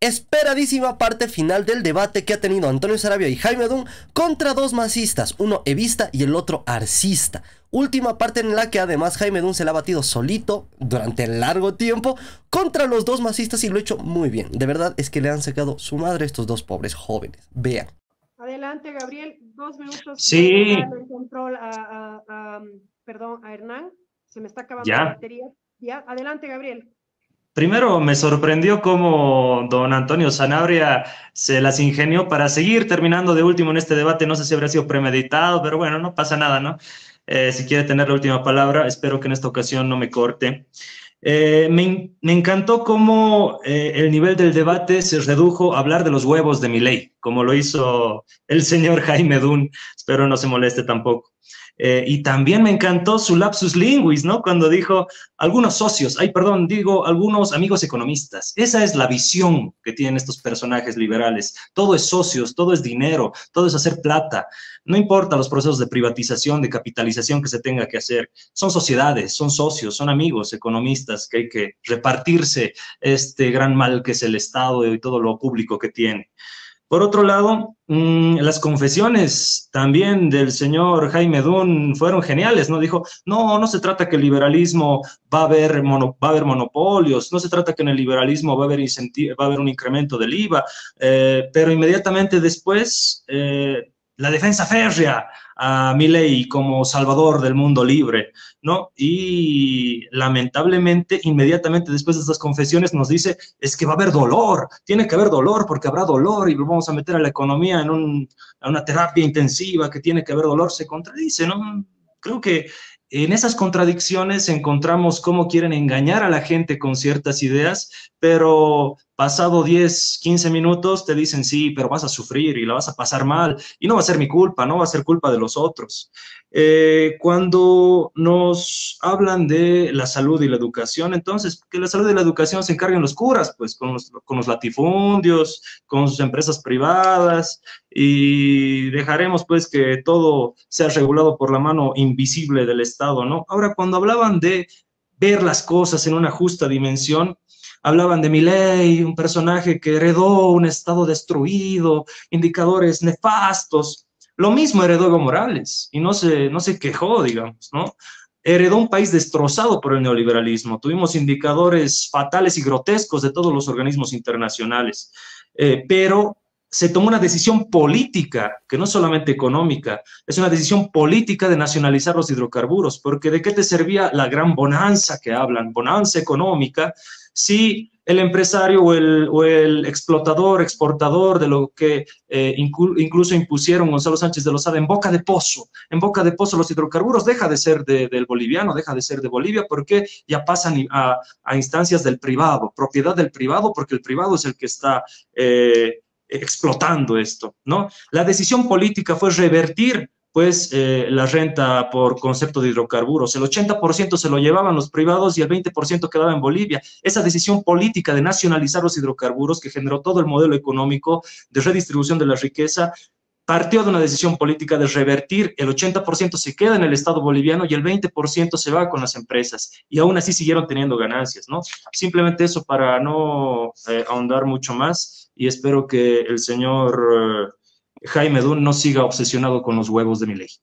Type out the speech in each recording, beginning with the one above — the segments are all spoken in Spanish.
Esperadísima parte final del debate que ha tenido Antonio Saravia y Jaime Dunn contra dos masistas, uno evista y el otro arcista. Última parte en la que además Jaime Dunn se la ha batido solito durante largo tiempo contra los dos masistas y lo ha hecho muy bien. De verdad es que le han sacado su madre a estos dos pobres jóvenes. Vean. Adelante, Gabriel, 2 minutos. Sí. Darle el control perdón, a Hernán. Se me está acabando Ya. la batería. Ya, adelante, Gabriel. Primero me sorprendió cómo don Antonio Sanabria se las ingenió para seguir terminando de último en este debate. No sé si habría sido premeditado, pero bueno, no pasa nada, ¿no? Si quiere tener la última palabra, espero que en esta ocasión no me corte. Me encantó cómo el nivel del debate se redujo a hablar de los huevos de Milei, como lo hizo el señor Jaime Dunn. Espero no se moleste tampoco. Y también me encantó su lapsus linguis, ¿no? Cuando dijo algunos socios, algunos amigos economistas. Esa es la visión que tienen estos personajes liberales. Todo es socios, todo es dinero, todo es hacer plata. No importa los procesos de privatización, de capitalización que se tenga que hacer. Son sociedades, son socios, son amigos economistas que hay que repartirse este gran mal que es el Estado y todo lo público que tiene. Por otro lado, las confesiones también del señor Jaime Dunn fueron geniales, ¿no? Dijo, no se trata que el liberalismo va a haber monopolios, no se trata que en el liberalismo va a haber un incremento del IVA, pero inmediatamente después, la defensa férrea a Milei como salvador del mundo libre, ¿no? Y lamentablemente, inmediatamente después de estas confesiones nos dice, es que va a haber dolor, tiene que haber dolor porque habrá dolor y lo vamos a meter a la economía en una terapia intensiva que tiene que haber dolor, se contradice, ¿no? Creo que en esas contradicciones encontramos cómo quieren engañar a la gente con ciertas ideas, pero pasado 10, 15 minutos te dicen, sí, pero vas a sufrir y la vas a pasar mal, y no va a ser mi culpa, no va a ser culpa de los otros. Cuando nos hablan de la salud y la educación, entonces, que la salud y la educación se encarguen los curas, pues, con los latifundios, con sus empresas privadas, y dejaremos, pues, que todo sea regulado por la mano invisible del Estado, ¿no? Ahora, cuando hablaban de ver las cosas en una justa dimensión, hablaban de Milei, un personaje que heredó un Estado destruido, indicadores nefastos. Lo mismo heredó Evo Morales y no se quejó, digamos, ¿no? Heredó un país destrozado por el neoliberalismo. Tuvimos indicadores fatales y grotescos de todos los organismos internacionales, pero se tomó una decisión política, que no solamente económica, es una decisión política de nacionalizar los hidrocarburos, porque ¿de qué te servía la gran bonanza que hablan, bonanza económica, si el empresario o el explotador, exportador de lo que incluso impusieron Gonzalo Sánchez de Lozada en boca de pozo los hidrocarburos deja de ser del boliviano, deja de ser de Bolivia, porque ya pasan a instancias del privado, propiedad del privado, porque el privado es el que está explotando esto, ¿no? La decisión política fue revertir pues la renta por concepto de hidrocarburos. El 80% se lo llevaban los privados y el 20% quedaba en Bolivia. Esa decisión política de nacionalizar los hidrocarburos que generó todo el modelo económico de redistribución de la riqueza partió de una decisión política de revertir, el 80% se queda en el Estado boliviano y el 20% se va con las empresas, y aún así siguieron teniendo ganancias, ¿no? Simplemente eso para no ahondar mucho más, y espero que el señor Jaime Dunn no siga obsesionado con los huevos de Milei.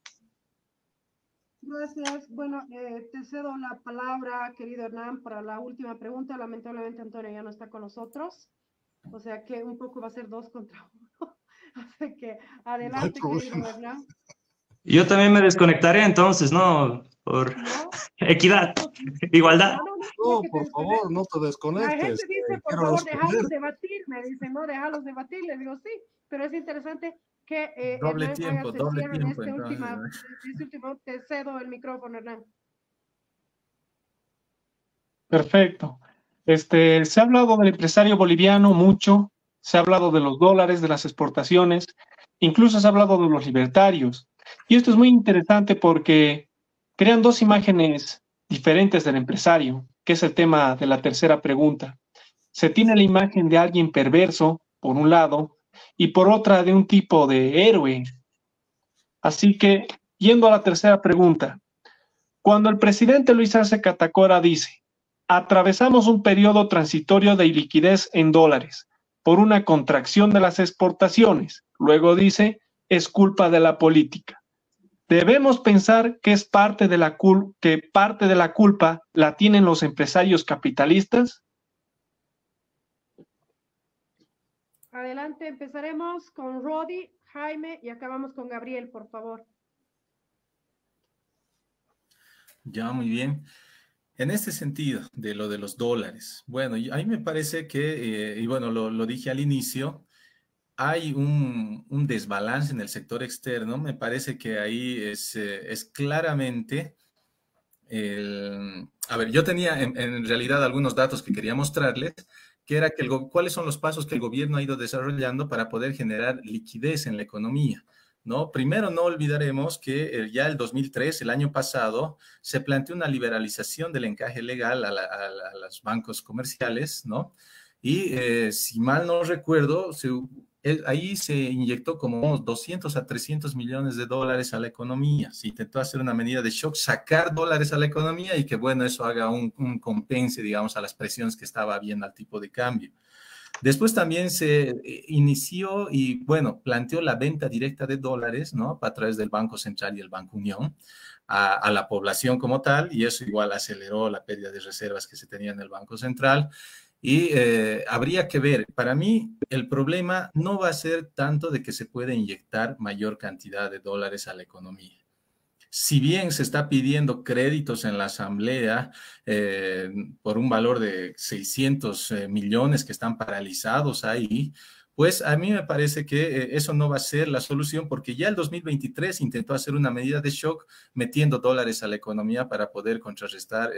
Gracias. Bueno, te cedo la palabra, querido Hernán, para la última pregunta. Lamentablemente Antonio ya no está con nosotros, o sea que un poco va a ser 2 contra 1. Así que adelante, querido Hernán. Yo también me desconectaré entonces, ¿no? Por equidad, igualdad. No, por favor, no te desconectes. La gente dice, por favor, déjalos debatir, me dicen, no, déjalos debatir. Les digo, sí, pero es interesante que doble tiempo. Este último, te cedo el micrófono, Hernán. Perfecto. Se ha hablado del empresario boliviano mucho, se ha hablado de los dólares, de las exportaciones, incluso se ha hablado de los libertarios. Y esto es muy interesante porque crean dos imágenes diferentes del empresario, que es el tema de la tercera pregunta. Se tiene la imagen de alguien perverso, por un lado, y por otra de un tipo de héroe. Así que, yendo a la tercera pregunta, cuando el presidente Luis Arce Catacora dice, atravesamos un periodo transitorio de iliquidez en dólares, por una contracción de las exportaciones. Luego dice, es culpa de la política. Debemos pensar que parte de la culpa la tienen los empresarios capitalistas. Adelante, empezaremos con Rodi, Jaime y acabamos con Gabriel, por favor. Ya, muy bien. En este sentido, de lo de los dólares, bueno, a mí me parece que, y bueno, lo dije al inicio, hay un desbalance en el sector externo. Me parece que ahí es claramente a ver, yo tenía en realidad algunos datos que quería mostrarles, que era que cuáles son los pasos que el gobierno ha ido desarrollando para poder generar liquidez en la economía, ¿no? Primero, no olvidaremos que ya el 2003, el año pasado, se planteó una liberalización del encaje legal a los bancos comerciales, ¿no? Y si mal no recuerdo, ahí se inyectó como unos 200 a 300 millones de dólares a la economía. Se intentó hacer una medida de shock, sacar dólares a la economía y que, bueno, eso haga un compense, digamos, a las presiones que estaba habiendo al tipo de cambio. Después también se inició y, bueno, planteó la venta directa de dólares, ¿no? A través del Banco Central y el Banco Unión a la población como tal, y eso igual aceleró la pérdida de reservas que se tenía en el Banco Central. Y habría que ver, para mí el problema no va a ser tanto de que se pueda inyectar mayor cantidad de dólares a la economía. Si bien se está pidiendo créditos en la Asamblea por un valor de 600 millones que están paralizados ahí, pues a mí me parece que eso no va a ser la solución, porque ya el 2023 intentó hacer una medida de shock metiendo dólares a la economía para poder contrarrestar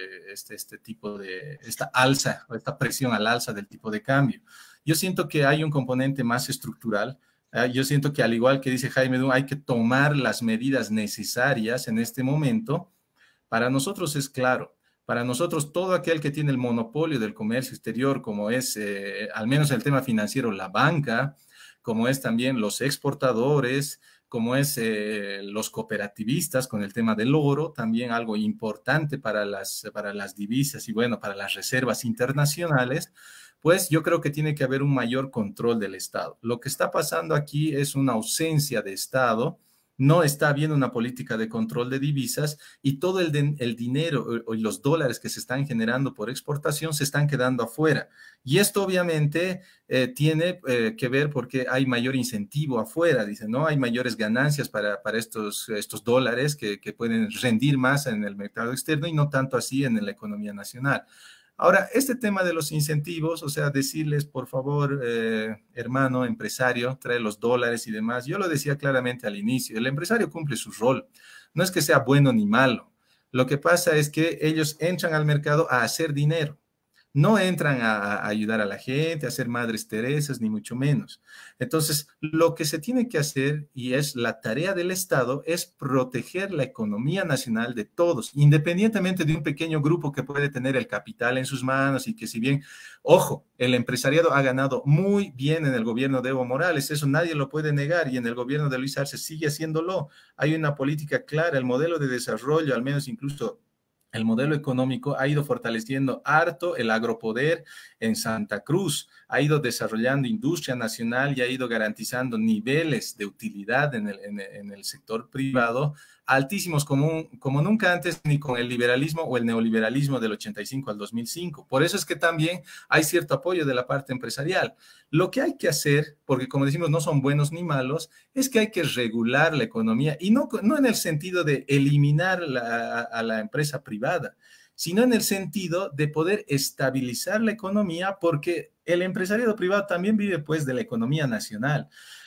este tipo de, esta alza, o esta presión al alza del tipo de cambio. Yo siento que hay un componente más estructural. Yo siento que, al igual que dice Jaime Dunn, hay que tomar las medidas necesarias en este momento. Para nosotros es claro. Para nosotros, todo aquel que tiene el monopolio del comercio exterior, como es, al menos el tema financiero, la banca, como es también los exportadores, como es los cooperativistas con el tema del oro, también algo importante para las divisas y, bueno, para las reservas internacionales, pues yo creo que tiene que haber un mayor control del Estado. Lo que está pasando aquí es una ausencia de Estado. No está habiendo una política de control de divisas y todo el dinero y los dólares que se están generando por exportación se están quedando afuera. Y esto obviamente tiene que ver porque hay mayor incentivo afuera, dicen, ¿no? Hay mayores ganancias para estos dólares que pueden rendir más en el mercado externo y no tanto así en la economía nacional. Ahora, este tema de los incentivos, o sea, decirles, por favor, hermano empresario, trae los dólares y demás. Yo lo decía claramente al inicio, el empresario cumple su rol. No es que sea bueno ni malo. Lo que pasa es que ellos entran al mercado a hacer dinero. No entran a ayudar a la gente, a ser madres Teresas, ni mucho menos. Entonces, lo que se tiene que hacer, y es la tarea del Estado, es proteger la economía nacional de todos, independientemente de un pequeño grupo que puede tener el capital en sus manos y que, si bien, ojo, el empresariado ha ganado muy bien en el gobierno de Evo Morales, eso nadie lo puede negar, y en el gobierno de Luis Arce sigue haciéndolo. Hay una política clara, el modelo de desarrollo, al menos incluso el modelo económico, ha ido fortaleciendo harto el agropoder en Santa Cruz, ha ido desarrollando industria nacional y ha ido garantizando niveles de utilidad en el sector privado altísimos como nunca antes, ni con el liberalismo o el neoliberalismo del 85 al 2005. Por eso es que también hay cierto apoyo de la parte empresarial. Lo que hay que hacer, porque como decimos, no son buenos ni malos, es que hay que regular la economía y no en el sentido de eliminar a la empresa privada, sino en el sentido de poder estabilizar la economía, porque el empresariado privado también vive pues de la economía nacional.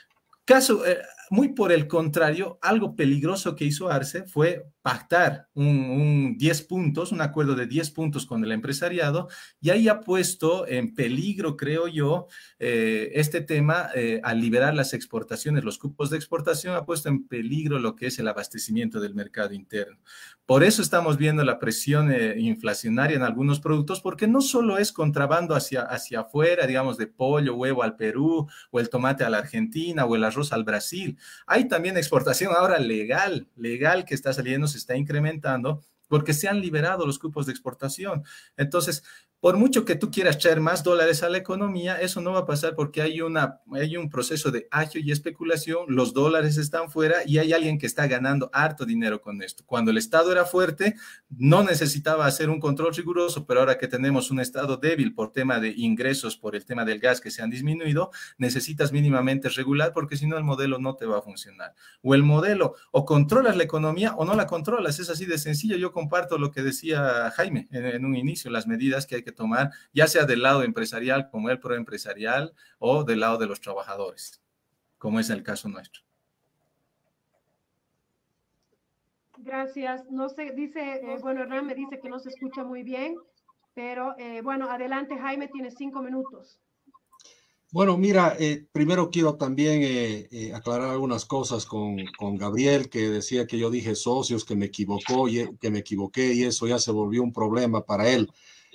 Muy por el contrario, algo peligroso que hizo Arce fue pactar un 10 puntos, un acuerdo de 10 puntos con el empresariado, y ahí ha puesto en peligro, creo yo, este tema, al liberar las exportaciones, los cupos de exportación, ha puesto en peligro lo que es el abastecimiento del mercado interno. Por eso estamos viendo la presión inflacionaria en algunos productos, porque no solo es contrabando hacia afuera, digamos, de pollo, huevo al Perú, o el tomate a la Argentina, o el arroz al Brasil. Hay también exportación ahora legal que está saliendo, se está incrementando, porque se han liberado los cupos de exportación. Entonces, Por mucho que tú quieras traer más dólares a la economía, eso no va a pasar porque hay un proceso de agio y especulación, los dólares están fuera y hay alguien que está ganando harto dinero con esto. Cuando el Estado era fuerte, no necesitaba hacer un control riguroso, pero ahora que tenemos un Estado débil por tema de ingresos, por el tema del gas que se han disminuido, necesitas mínimamente regular porque si no el modelo no te va a funcionar. O el modelo, o controlas la economía o no la controlas, es así de sencillo. Yo comparto lo que decía Jaime en un inicio, las medidas que hay que tomar, ya sea del lado empresarial como el proempresarial o del lado de los trabajadores, como es el caso nuestro. Gracias. No sé, dice, bueno, Hernán me dice que no se escucha muy bien, pero bueno, adelante Jaime, tienes 5 minutos. Bueno, mira, primero quiero también aclarar algunas cosas con Gabriel, que decía que yo dije socios, que me equivoqué y eso ya se volvió un problema para él.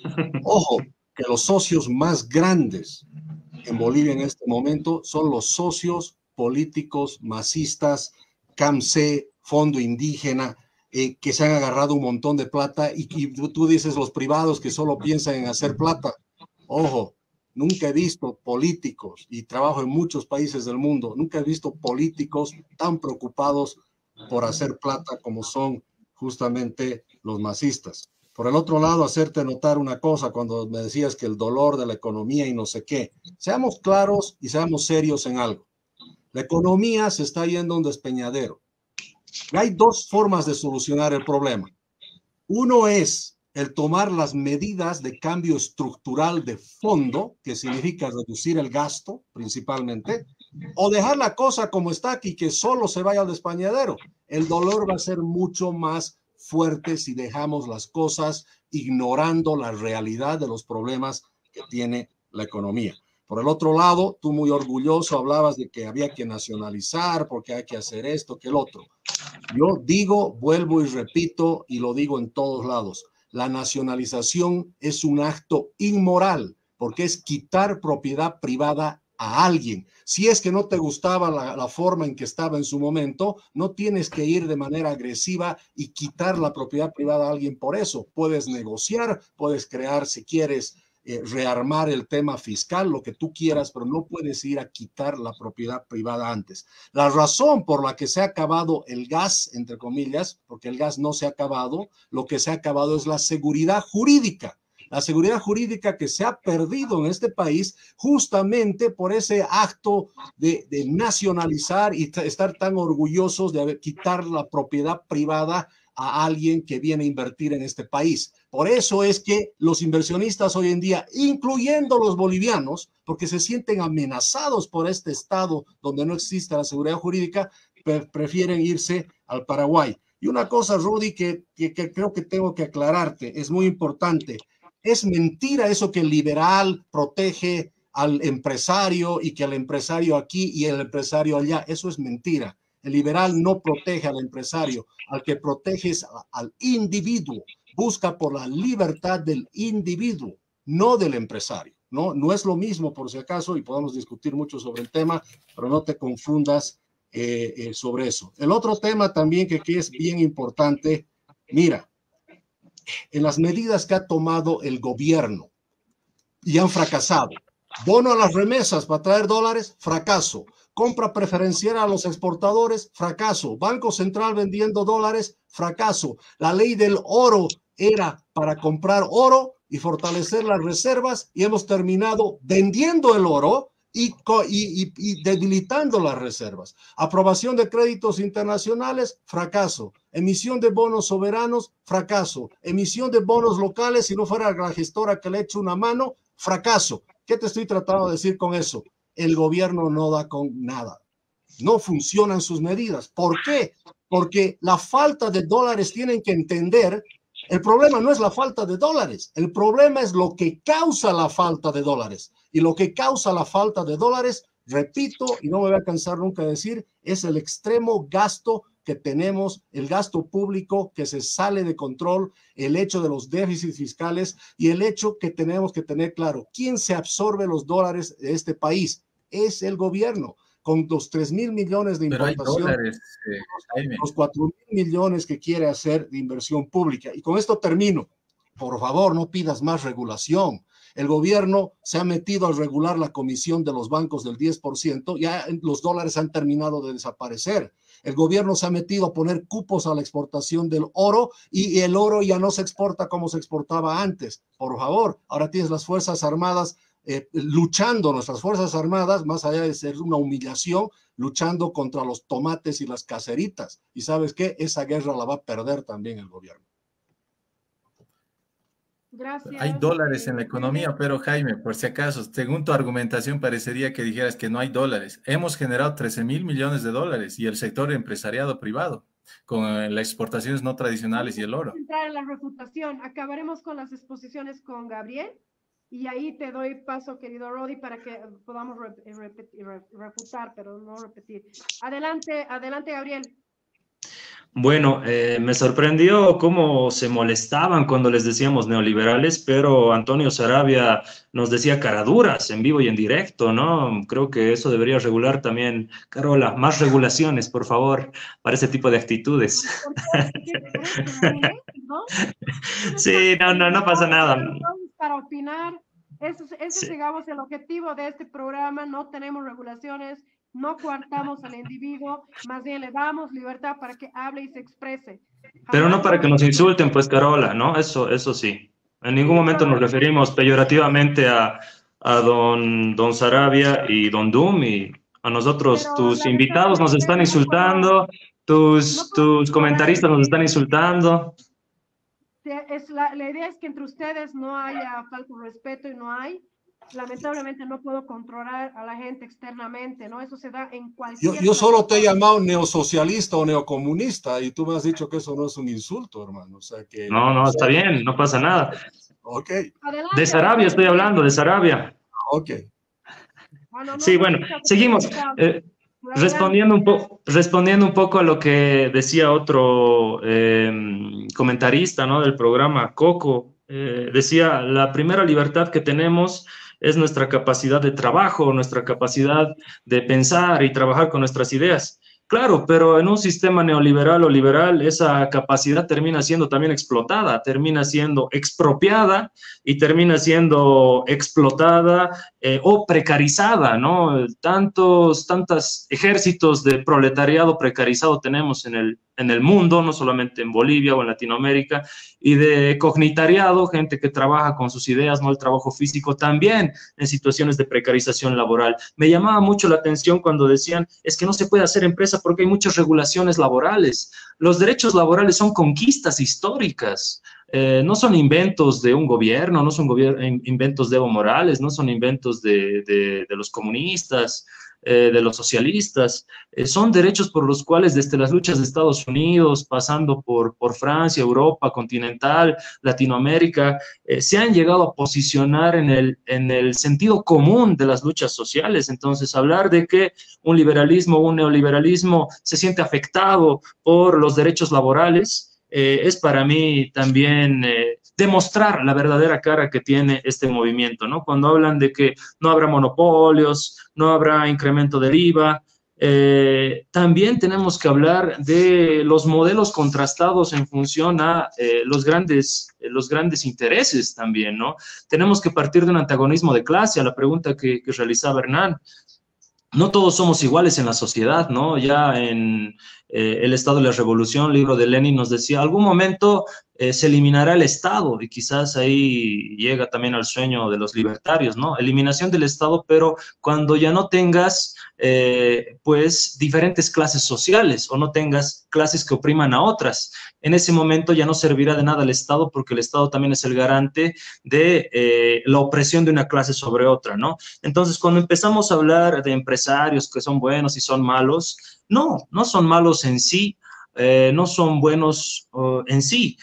Ojo, que los socios más grandes en Bolivia en este momento son los socios políticos masistas, CAMC, Fondo Indígena, que se han agarrado un montón de plata y tú dices los privados que solo piensan en hacer plata. Ojo, nunca he visto políticos, y trabajo en muchos países del mundo, nunca he visto políticos tan preocupados por hacer plata como son justamente los masistas. Por el otro lado, hacerte notar una cosa cuando me decías que el dolor de la economía y no sé qué. Seamos claros y seamos serios en algo. La economía se está yendo a un despeñadero. Y hay dos formas de solucionar el problema. Uno es el tomar las medidas de cambio estructural de fondo, que significa reducir el gasto principalmente, o dejar la cosa como está aquí, que solo se vaya al despeñadero. El dolor va a ser mucho más fuerte si dejamos las cosas ignorando la realidad de los problemas que tiene la economía. Por el otro lado, tú muy orgulloso hablabas de que había que nacionalizar porque hay que hacer esto, que el otro. Yo digo, vuelvo y repito, y lo digo en todos lados, la nacionalización es un acto inmoral porque es quitar propiedad privada a alguien. Si es que no te gustaba la forma en que estaba en su momento, no tienes que ir de manera agresiva y quitar la propiedad privada a alguien por eso. Puedes negociar, puedes crear, si quieres, rearmar el tema fiscal, lo que tú quieras, pero no puedes ir a quitar la propiedad privada antes. La razón por la que se ha acabado el gas, entre comillas, porque el gas no se ha acabado, lo que se ha acabado es la seguridad jurídica. La seguridad jurídica que se ha perdido en este país justamente por ese acto de nacionalizar y estar tan orgullosos de quitar la propiedad privada a alguien que viene a invertir en este país. Por eso es que los inversionistas hoy en día, incluyendo los bolivianos, porque se sienten amenazados por este estado donde no existe la seguridad jurídica, prefieren irse al Paraguay. Y una cosa, Rudy, que creo que tengo que aclararte, es muy importante. Es mentira eso que el liberal protege al empresario y que el empresario aquí y el empresario allá. Eso es mentira. El liberal no protege al empresario, al que protege es al individuo. Busca por la libertad del individuo, no del empresario. No es lo mismo, por si acaso, y podemos discutir mucho sobre el tema, pero no te confundas sobre eso. El otro tema también que es bien importante, mira, en las medidas que ha tomado el gobierno y han fracasado. Bono a las remesas para traer dólares, fracaso. Compra preferencial a los exportadores, fracaso. Banco Central vendiendo dólares, fracaso. La ley del oro era para comprar oro y fortalecer las reservas y hemos terminado vendiendo el oro y debilitando las reservas. Aprobación de créditos internacionales, fracaso. Emisión de bonos soberanos, fracaso. Emisión de bonos locales, si no fuera la gestora que le eche una mano, fracaso. ¿Qué te estoy tratando de decir con eso? El gobierno no da con nada. No funcionan sus medidas. ¿Por qué? Porque la falta de dólares, tienen que entender, el problema no es la falta de dólares, el problema es lo que causa la falta de dólares. Y lo que causa la falta de dólares, repito, y no me voy a cansar nunca de decir, es el extremo gasto que tenemos, el gasto público que se sale de control, el hecho de los déficits fiscales y el hecho que tenemos que tener claro, ¿quién se absorbe los dólares de este país? Es el gobierno, con los 3,000 millones de importación, los 4,000 millones que quiere hacer de inversión pública. Y con esto termino. por favor, no pidas más regulación. El gobierno se ha metido a regular la comisión de los bancos del 10%, ya los dólares han terminado de desaparecer. El gobierno se ha metido a poner cupos a la exportación del oro y el oro ya no se exporta como se exportaba antes. Por favor, ahora tienes las Fuerzas Armadas luchando, nuestras Fuerzas Armadas, más allá de ser una humillación, luchando contra los tomates y las caseritas. Y ¿sabes qué? Esa guerra la va a perder también el gobierno. Gracias. Hay dólares en la economía, pero Jaime, por si acaso, según tu argumentación, parecería que dijeras que no hay dólares. Hemos generado 13.000 millones de dólares y el sector empresariado privado, con las exportaciones no tradicionales y el oro. Vamos a entrar en la refutación. Acabaremos con las exposiciones con Gabriel y ahí te doy paso, querido Rodi, para que podamos refutar, pero no repetir. Adelante, adelante, Gabriel. Bueno, me sorprendió cómo se molestaban cuando les decíamos neoliberales, pero Antonio Sarabia nos decía caraduras en vivo y en directo, ¿no? Creo que eso debería regular también, Carola, más regulaciones, por favor, para ese tipo de actitudes. Sí, no pasa nada. Para opinar, ese es, digamos, el objetivo de este programa. No tenemos regulaciones, no coartamos al individuo, más bien le damos libertad para que hable y se exprese. Pero no para que nos insulten, pues, Carola, ¿no? Eso sí. En ningún momento nos referimos peyorativamente a don Sarabia y don Doom, y a nosotros, tus invitados nos están insultando, tus comentaristas nos están insultando. La idea es que entre ustedes no haya falta de respeto y no hay. Lamentablemente no puedo controlar a la gente externamente, ¿no? Eso se da en cualquier... Yo solo te he llamado neosocialista o neocomunista y tú me has dicho que eso no es un insulto, hermano. O sea que... No, está bien, no pasa nada. Ok. Adelante, de Sarabia estoy hablando, de Sarabia. Ok. Sí, bueno, seguimos. Respondiendo un poco a lo que decía otro comentarista, ¿no?, del programa, Coco, decía, la primera libertad que tenemos es nuestra capacidad de trabajo, nuestra capacidad de pensar y trabajar con nuestras ideas. Claro, pero en un sistema neoliberal o liberal esa capacidad termina siendo también explotada, termina siendo expropiada y termina siendo explotada o precarizada, ¿no? Tantos ejércitos de proletariado precarizado tenemos en el mundo, no solamente en Bolivia o en Latinoamérica, y de cognitariado, gente que trabaja con sus ideas, no el trabajo físico, también en situaciones de precarización laboral. Me llamaba mucho la atención cuando decían, es que no se puede hacer empresa porque hay muchas regulaciones laborales. Los derechos laborales son conquistas históricas, no son inventos de un gobierno, no son inventos de Evo Morales, no son inventos de los comunistas, de los socialistas, son derechos por los cuales desde las luchas de Estados Unidos, pasando por Francia, Europa continental, Latinoamérica, se han llegado a posicionar en el sentido común de las luchas sociales. Entonces, hablar de que un liberalismo o un neoliberalismo se siente afectado por los derechos laborales, es para mí también demostrar la verdadera cara que tiene este movimiento, ¿no? Cuando hablan de que no habrá monopolios, no habrá incremento del IVA, también tenemos que hablar de los modelos contrastados en función a los grandes intereses también, ¿no? Tenemos que partir de un antagonismo de clase, a la pregunta que realizaba Hernán. No todos somos iguales en la sociedad, ¿no? Ya en El Estado de la Revolución, libro de Lenin, nos decía, algún momento se eliminará el Estado, y quizás ahí llega también al sueño de los libertarios, ¿no? Eliminación del Estado, pero cuando ya no tengas, pues, diferentes clases sociales, o no tengas clases que opriman a otras. En ese momento ya no servirá de nada el Estado, porque el Estado también es el garante de la opresión de una clase sobre otra, ¿no? Entonces, cuando empezamos a hablar de empresarios que son buenos y son malos, no son malos en sí, no son buenos en sí.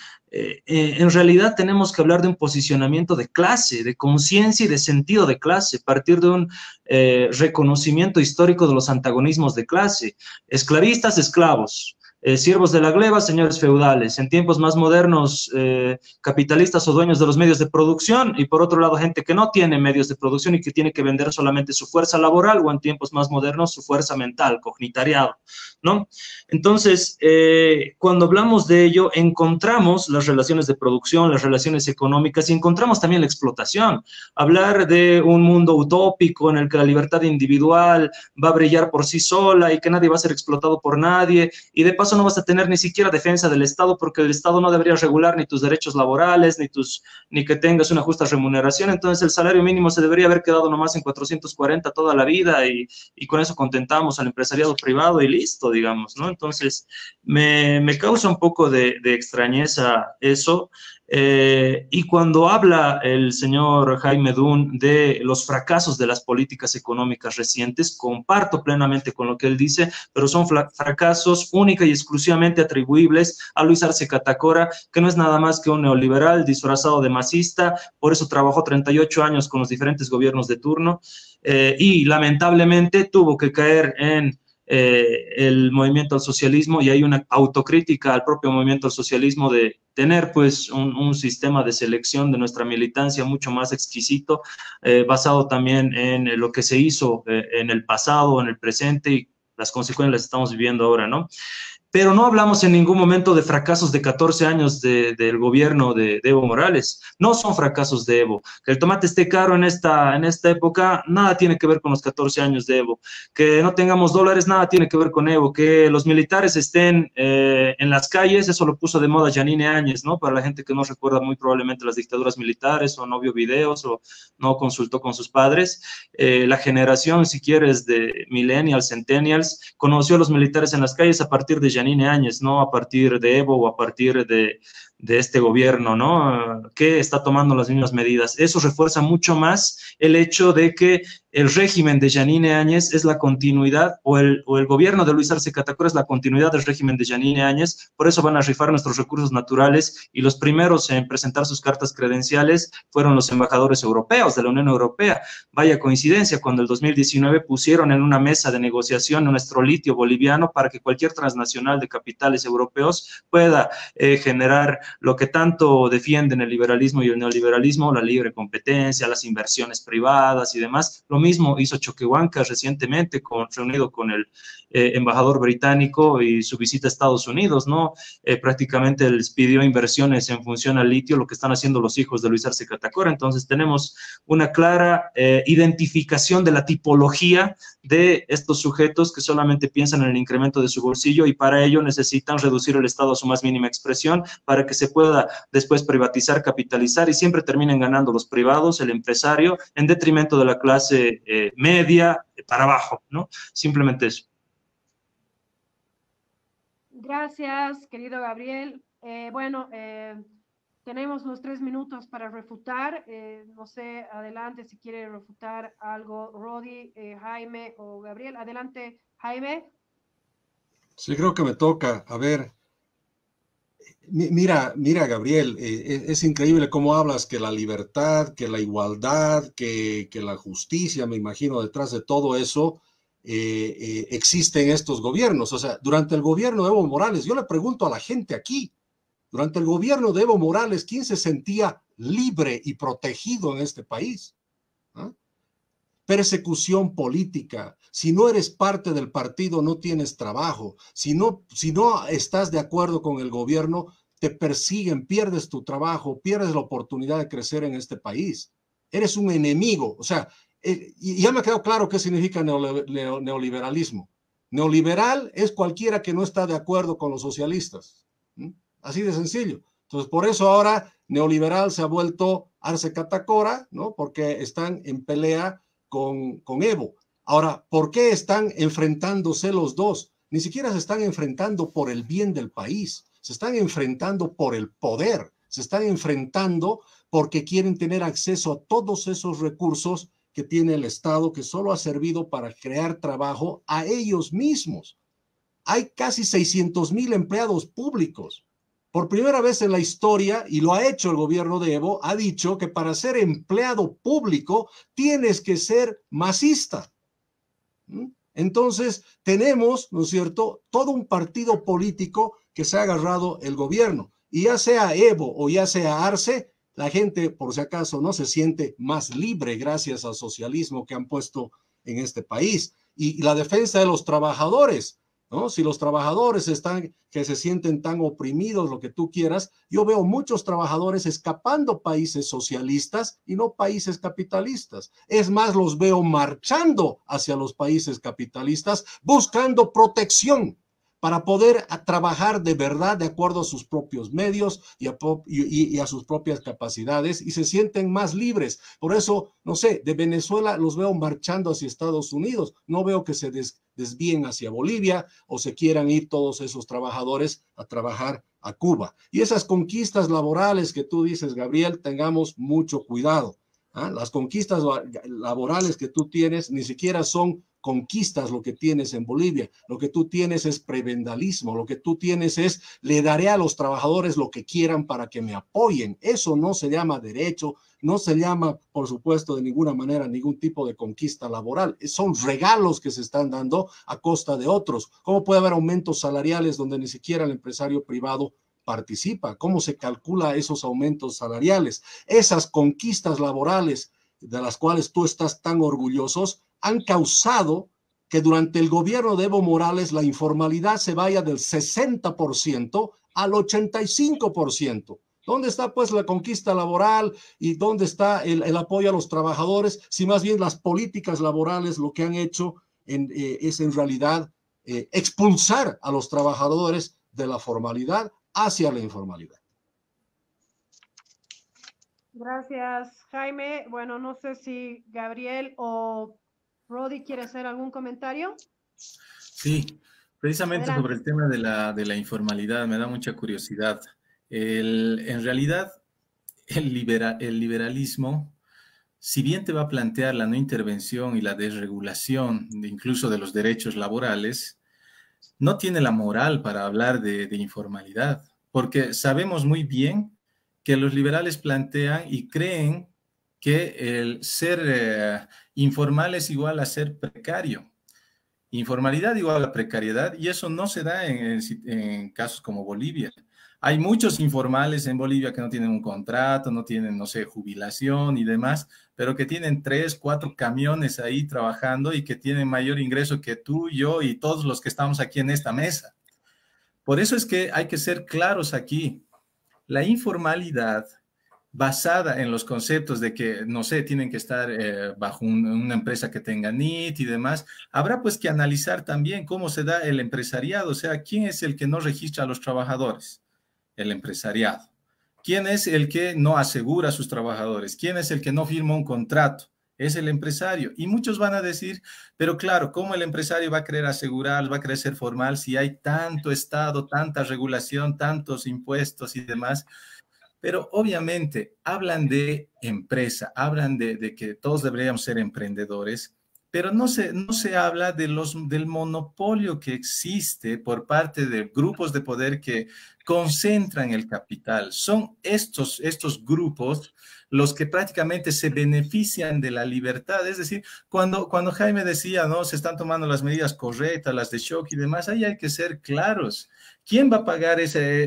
En realidad tenemos que hablar de un posicionamiento de clase, de conciencia y de sentido de clase, partir de un reconocimiento histórico de los antagonismos de clase. Esclavistas, esclavos. siervos de la gleba, señores feudales, en tiempos más modernos, capitalistas o dueños de los medios de producción, y por otro lado, gente que no tiene medios de producción y que tiene que vender solamente su fuerza laboral, o en tiempos más modernos, su fuerza mental, cognitariado, ¿no? Entonces, cuando hablamos de ello, encontramos las relaciones de producción, las relaciones económicas, y encontramos también la explotación. Hablar de un mundo utópico en el que la libertad individual va a brillar por sí sola y que nadie va a ser explotado por nadie, y de paso no vas a tener ni siquiera defensa del Estado, porque el Estado no debería regular ni tus derechos laborales, ni que tengas una justa remuneración. Entonces el salario mínimo se debería haber quedado nomás en 440 toda la vida, y con eso contentamos al empresariado privado y listo, digamos, ¿no? Entonces me causa un poco de extrañeza eso. Y cuando habla el señor Jaime Dunn de los fracasos de las políticas económicas recientes, comparto plenamente con lo que él dice, pero son fracasos única y exclusivamente atribuibles a Luis Arce Catacora, que no es nada más que un neoliberal disfrazado de masista. Por eso trabajó 38 años con los diferentes gobiernos de turno, y lamentablemente tuvo que caer en el movimiento al socialismo, y hay una autocrítica al propio movimiento al socialismo de tener pues un sistema de selección de nuestra militancia mucho más exquisito, basado también en lo que se hizo en el pasado, en el presente, y las consecuencias las estamos viviendo ahora, ¿no? Pero no hablamos en ningún momento de fracasos de 14 años del gobierno de Evo Morales. No son fracasos de Evo. Que el tomate esté caro en esta época, nada tiene que ver con los 14 años de Evo. Que no tengamos dólares, nada tiene que ver con Evo. Que los militares estén en las calles, eso lo puso de moda Yanine Áñez, ¿no? Para la gente que no recuerda muy probablemente las dictaduras militares, o no vio videos, o no consultó con sus padres. La generación, si quieres, de millennials, centennials, conoció a los militares en las calles a partir de Yanine Áñez, no a partir de Evo o a partir de este gobierno, ¿no? Que está tomando las mismas medidas. Eso refuerza mucho más el hecho de que el régimen de Yanine Áñez es la continuidad, o el gobierno de Luis Arce Catacora es la continuidad del régimen de Yanine Áñez. Por eso van a rifar nuestros recursos naturales, y los primeros en presentar sus cartas credenciales fueron los embajadores europeos de la Unión Europea. Vaya coincidencia, cuando el 2019 pusieron en una mesa de negociación nuestro litio boliviano para que cualquier transnacional de capitales europeos pueda generar lo que tanto defienden el liberalismo y el neoliberalismo, la libre competencia, las inversiones privadas y demás. Lo mismo hizo Choquehuanca recientemente, reunido con el embajador británico y su visita a Estados Unidos, ¿no? Prácticamente les pidió inversiones en función al litio, lo que están haciendo los hijos de Luis Arce Catacora. Entonces tenemos una clara identificación de la tipología de estos sujetos que solamente piensan en el incremento de su bolsillo, y para ello necesitan reducir el Estado a su más mínima expresión para que se pueda después privatizar, capitalizar, y siempre terminen ganando los privados, el empresario, en detrimento de la clase media para abajo, ¿no? Simplemente eso. Gracias, querido Gabriel. Tenemos unos 3 minutos para refutar. No sé, adelante si quiere refutar algo, Rodi, Jaime o Gabriel. Adelante, Jaime. Sí, creo que me toca. A ver, mira, Gabriel, es increíble cómo hablas que la libertad, que la igualdad, que la justicia, me imagino, detrás de todo eso, existen estos gobiernos. O sea, durante el gobierno de Evo Morales, yo le pregunto a la gente aquí, durante el gobierno de Evo Morales, ¿quién se sentía libre y protegido en este país? ¿Ah? Persecución política. Si no eres parte del partido, no tienes trabajo. Si no estás de acuerdo con el gobierno, te persiguen, pierdes tu trabajo, pierdes la oportunidad de crecer en este país. Eres un enemigo. O sea, y ya me quedó claro qué significa neoliberalismo. Neoliberal es cualquiera que no está de acuerdo con los socialistas. Así de sencillo. Entonces, por eso ahora neoliberal se ha vuelto Arce Catacora, ¿no? Porque están en pelea con Evo. Ahora, ¿por qué están enfrentándose los dos? Ni siquiera se están enfrentando por el bien del país. Se están enfrentando por el poder. Se están enfrentando porque quieren tener acceso a todos esos recursos que tiene el Estado, que solo ha servido para crear trabajo a ellos mismos. Hay casi 600,000 empleados públicos. Por primera vez en la historia, y lo ha hecho el gobierno de Evo, ha dicho que para ser empleado público tienes que ser masista. Entonces, tenemos, ¿no es cierto?, todo un partido político que se ha agarrado el gobierno. Y ya sea Evo o ya sea Arce, la gente, por si acaso, no se siente más libre gracias al socialismo que han puesto en este país. Y la defensa de los trabajadores, ¿no? Si los trabajadores están, que se sienten tan oprimidos, lo que tú quieras, yo veo muchos trabajadores escapando países socialistas y no países capitalistas. Es más, los veo marchando hacia los países capitalistas buscando protección para poder trabajar de verdad de acuerdo a sus propios medios y a sus propias capacidades, y se sienten más libres. Por eso, no sé, de Venezuela los veo marchando hacia Estados Unidos, no veo que se desvíen hacia Bolivia o se quieran ir todos esos trabajadores a trabajar a Cuba. Y esas conquistas laborales que tú dices, Gabriel, tengamos mucho cuidado. ¿Ah? Las conquistas laborales que tú tienes ni siquiera son conquistas lo que tienes en Bolivia. Lo que tú tienes es prebendalismo. Lo que tú tienes es, le daré a los trabajadores lo que quieran para que me apoyen. Eso no se llama derecho, no se llama, por supuesto, de ninguna manera ningún tipo de conquista laboral. Son regalos que se están dando a costa de otros. ¿Cómo puede haber aumentos salariales donde ni siquiera el empresario privado participa? ¿Cómo se calcula esos aumentos salariales? Esas conquistas laborales de las cuales tú estás tan orgullosos han causado que durante el gobierno de Evo Morales la informalidad se vaya del 60% al 85%. ¿Dónde está pues la conquista laboral y dónde está el apoyo a los trabajadores? Si más bien las políticas laborales lo que han hecho es en realidad expulsar a los trabajadores de la formalidad hacia la informalidad. Gracias, Jaime. Bueno, no sé si Gabriel o Rodi quiere hacer algún comentario. Sí, precisamente Adelante. sobre el tema de la informalidad, me da mucha curiosidad. En realidad, el liberalismo, si bien te va a plantear la no intervención y la desregulación, incluso de los derechos laborales, no tiene la moral para hablar de informalidad, porque sabemos muy bien que los liberales plantean y creen que el ser informal es igual a ser precario. Informalidad igual a precariedad, y eso no se da en casos como Bolivia. Hay muchos informales en Bolivia que no tienen un contrato, no tienen, no sé, jubilación y demás, pero que tienen 3, 4 camiones ahí trabajando y que tienen mayor ingreso que tú, yo y todos los que estamos aquí en esta mesa. Por eso es que hay que ser claros aquí. La informalidad basada en los conceptos de que, no sé, tienen que estar bajo una empresa que tenga NIT y demás, habrá pues que analizar también cómo se da el empresariado, o sea, ¿quién es el que no registra a los trabajadores? El empresariado. ¿Quién es el que no asegura a sus trabajadores? ¿Quién es el que no firma un contrato? Es el empresario. Y muchos van a decir, pero claro, ¿cómo el empresario va a querer asegurar, va a querer ser formal si hay tanto Estado, tanta regulación, tantos impuestos y demás? Pero obviamente hablan de empresa, hablan de que todos deberíamos ser emprendedores, pero no se habla del monopolio que existe por parte de grupos de poder que concentran el capital. Son estos grupos los que prácticamente se benefician de la libertad. Es decir, cuando Jaime decía, no, se están tomando las medidas correctas, las de shock y demás, ahí hay que ser claros. ¿Quién va a pagar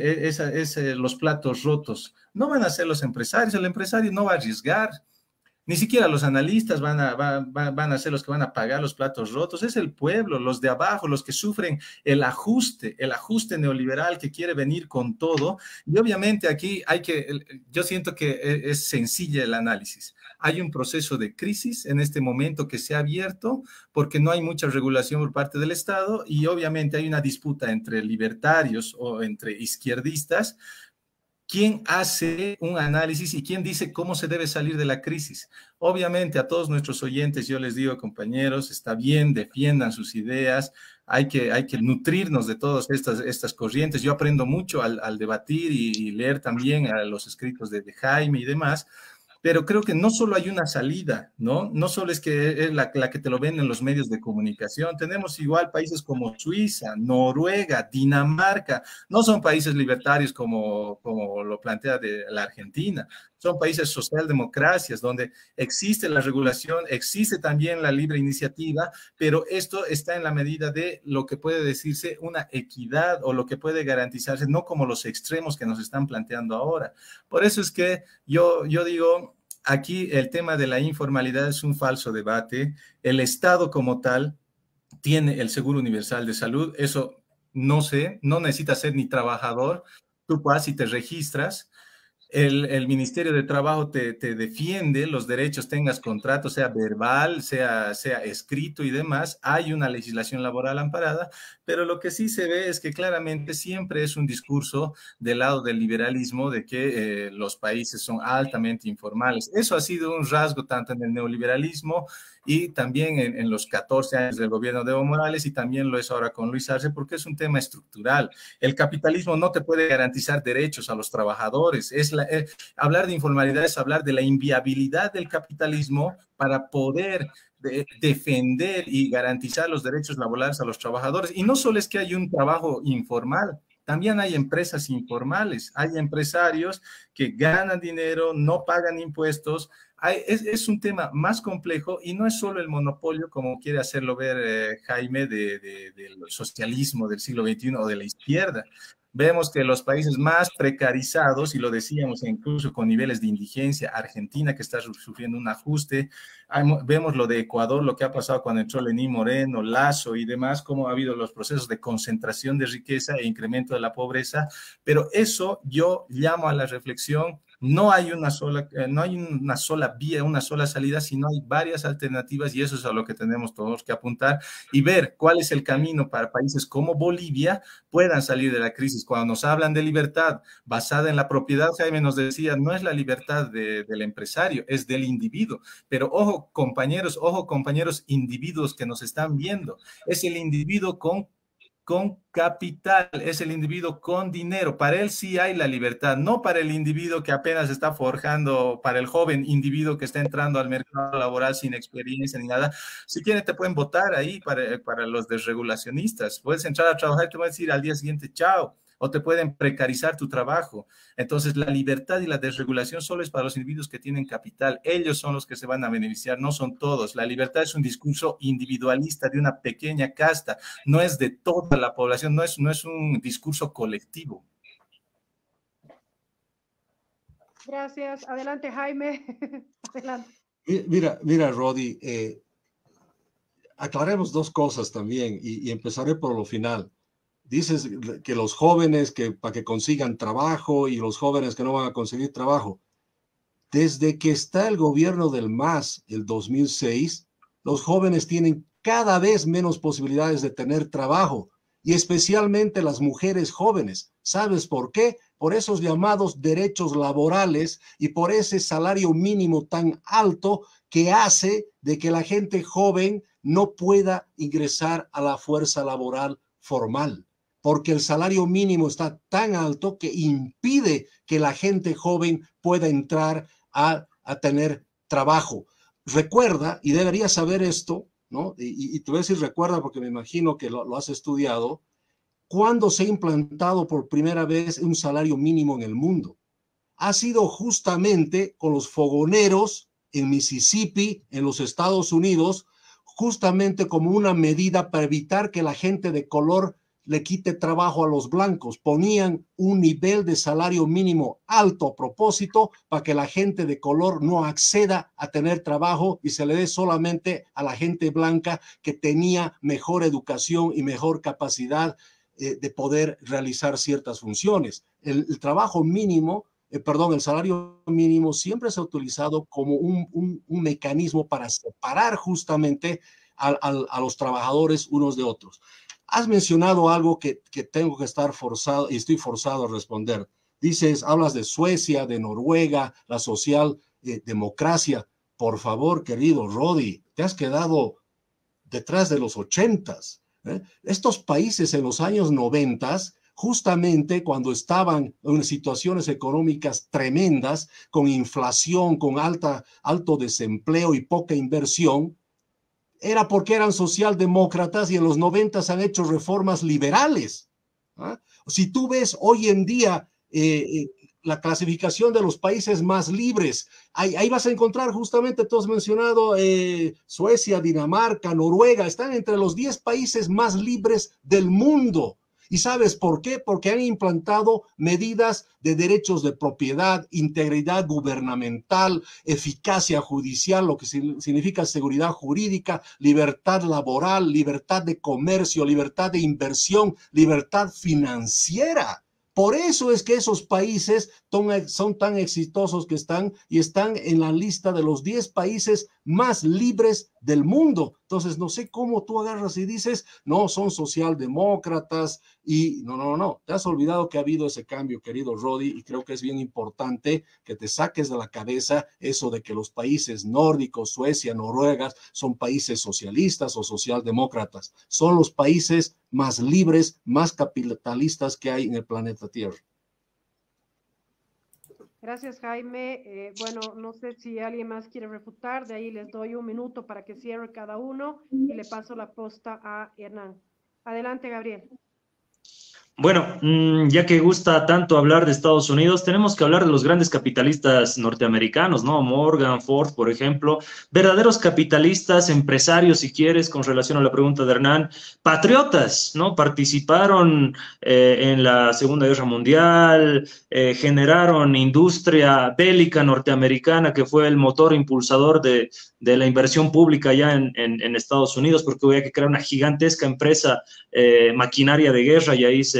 los platos rotos? No van a ser los empresarios, el empresario no va a arriesgar. Ni siquiera los analistas van a ser los que van a pagar los platos rotos. Es el pueblo, los de abajo, los que sufren el ajuste neoliberal que quiere venir con todo. Y obviamente aquí yo siento que es sencilla el análisis. Hay un proceso de crisis en este momento que se ha abierto porque no hay mucha regulación por parte del Estado y obviamente hay una disputa entre libertarios o entre izquierdistas. ¿Quién hace un análisis y quién dice cómo se debe salir de la crisis? Obviamente a todos nuestros oyentes yo les digo, compañeros, está bien, defiendan sus ideas, hay que nutrirnos de todas estas corrientes. Yo aprendo mucho al debatir y leer también a los escritos de Jaime y demás, pero creo que no solo hay una salida, ¿no? No solo es que es la que te lo ven en los medios de comunicación. Tenemos igual países como Suiza, Noruega, Dinamarca. No son países libertarios como lo plantea la Argentina. son países socialdemocracias, donde existe la regulación, existe también la libre iniciativa, pero esto está en la medida de lo que puede decirse una equidad o lo que puede garantizarse, no como los extremos que nos están planteando ahora. Por eso es que yo digo, aquí el tema de la informalidad es un falso debate. El Estado como tal tiene el Seguro Universal de Salud, eso no sé, no necesitas ser ni trabajador, tú vas y te registras. El Ministerio de Trabajo te defiende los derechos, tengas contrato, sea verbal, sea escrito y demás. Hay una legislación laboral amparada, pero lo que sí se ve es que claramente siempre es un discurso del lado del liberalismo de que los países son altamente informales. Eso ha sido un rasgo tanto en el neoliberalismo y también en los 14 años del gobierno de Evo Morales, y también lo es ahora con Luis Arce, porque es un tema estructural. El capitalismo no te puede garantizar derechos a los trabajadores. Hablar de informalidad es hablar de la inviabilidad del capitalismo para poder defender y garantizar los derechos laborales a los trabajadores. Y no solo es que hay un trabajo informal, también hay empresas informales, hay empresarios que ganan dinero, no pagan impuestos. Es un tema más complejo y no es solo el monopolio, como quiere hacerlo ver Jaime, del socialismo del siglo XXI o de la izquierda. Vemos que los países más precarizados, y lo decíamos incluso con niveles de indigencia, Argentina que está sufriendo un ajuste, vemos lo de Ecuador, lo que ha pasado cuando entró Lenín Moreno, Lasso y demás, cómo ha habido los procesos de concentración de riqueza e incremento de la pobreza, pero eso yo llamo a la reflexión. No hay una sola vía, una sola salida, sino hay varias alternativas, y eso es a lo que tenemos todos que apuntar y ver cuál es el camino para países como Bolivia puedan salir de la crisis. Cuando nos hablan de libertad basada en la propiedad, Jaime nos decía, no es la libertad del empresario, es del individuo. Pero ojo, compañeros, individuos que nos están viendo, es el individuo con capital, es el individuo con dinero. Para él sí hay la libertad, no para el individuo que apenas está forjando, para el joven individuo que está entrando al mercado laboral sin experiencia ni nada. Si quieren te pueden votar ahí para los desregulacionistas. Puedes entrar a trabajar y te van a decir al día siguiente chao, o te pueden precarizar tu trabajo. Entonces, la libertad y la desregulación solo es para los individuos que tienen capital. Ellos son los que se van a beneficiar, no son todos. La libertad es un discurso individualista de una pequeña casta, no es de toda la población, no es un discurso colectivo. Gracias. Adelante, Jaime. Adelante. Mira, Rodi, aclaremos dos cosas también y empezaré por lo final. Dices que los jóvenes para que consigan trabajo y los jóvenes que no van a conseguir trabajo. Desde que está el gobierno del MAS, el 2006, los jóvenes tienen cada vez menos posibilidades de tener trabajo, y especialmente las mujeres jóvenes. ¿Sabes por qué? Por esos llamados derechos laborales y por ese salario mínimo tan alto que hace de que la gente joven no pueda ingresar a la fuerza laboral formal, porque el salario mínimo está tan alto que impide que la gente joven pueda entrar a tener trabajo. Recuerda, y deberías saber esto, ¿no? Y te voy a decir recuerda porque me imagino que lo has estudiado, ¿cuándo se ha implantado por primera vez un salario mínimo en el mundo? Ha sido justamente con los fogoneros en Mississippi, en los Estados Unidos, justamente como una medida para evitar que la gente de color le quite trabajo a los blancos. Ponían un nivel de salario mínimo alto a propósito para que la gente de color no acceda a tener trabajo y se le dé solamente a la gente blanca que tenía mejor educación y mejor capacidad de poder realizar ciertas funciones. El trabajo mínimo, el salario mínimo siempre se ha utilizado como un mecanismo para separar justamente a los trabajadores unos de otros. Has mencionado algo que tengo que estar forzado y estoy forzado a responder. Hablas de Suecia, de Noruega, la socialdemocracia. Por favor, querido Rodi, te has quedado detrás de los 80s. Estos países en los años 90, justamente cuando estaban en situaciones económicas tremendas, con inflación, con alto desempleo y poca inversión, era porque eran socialdemócratas y en los 90 han hecho reformas liberales. Si tú ves hoy en día la clasificación de los países más libres. Ahí vas a encontrar justamente, tú has mencionado Suecia, Dinamarca, Noruega, están entre los 10 países más libres del mundo. ¿Y sabes por qué? Porque han implantado medidas de derechos de propiedad, integridad gubernamental, eficacia judicial, lo que significa seguridad jurídica, libertad laboral, libertad de comercio, libertad de inversión, libertad financiera. Por eso es que esos países son tan exitosos que están en la lista de los 10 países más libres del mundo. Entonces, no sé cómo tú agarras y dices, no, son socialdemócratas y no. Te has olvidado que ha habido ese cambio, querido Rodi, y creo que es bien importante que te saques de la cabeza eso de que los países nórdicos, Suecia, Noruega, son países socialistas o socialdemócratas. Son los países más libres, más capitalistas que hay en el planeta Tierra. Gracias, Jaime. Bueno, no sé si alguien más quiere refutar, de ahí les doy un minuto para que cierre cada uno y le paso la posta a Hernán. Adelante, Gabriel. Bueno, ya que gusta tanto hablar de Estados Unidos, tenemos que hablar de los grandes capitalistas norteamericanos, ¿no? Morgan, Ford, por ejemplo, verdaderos capitalistas, empresarios, si quieres, con relación a la pregunta de Hernán, patriotas, ¿no? Participaron en la Segunda Guerra Mundial, generaron industria bélica norteamericana, que fue el motor impulsador de la inversión pública ya en Estados Unidos, porque había que crear una gigantesca empresa maquinaria de guerra y ahí